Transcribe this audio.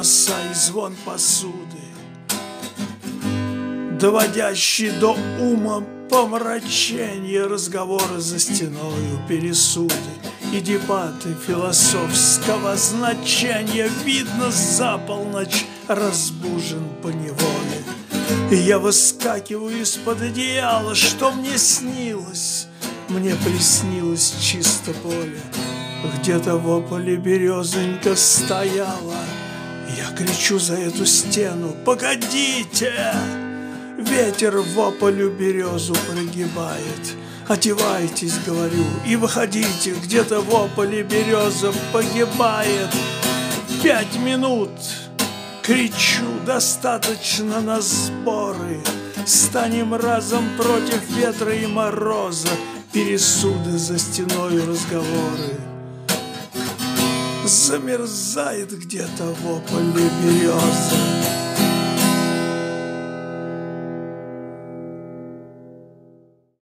голоса и звон посуды, доводящий до ума помрачения разговоры за стеною, пересуды и дебаты философского значения. Видно, за полночь разбужен поневоле, и я выскакиваю из-под одеяла. Что мне снилось? Мне приснилось чисто поле. Где-то в ополе березонька стояла. Я кричу за эту стену: погодите! Ветер в ополю березу прогибает. Одевайтесь, говорю, и выходите. Где-то в ополе береза погибает. 5 минут, кричу, достаточно на сборы. Станем разом против ветра и мороза. Пересуды за стеною, разговоры. Замерзает где-то в ополе береза.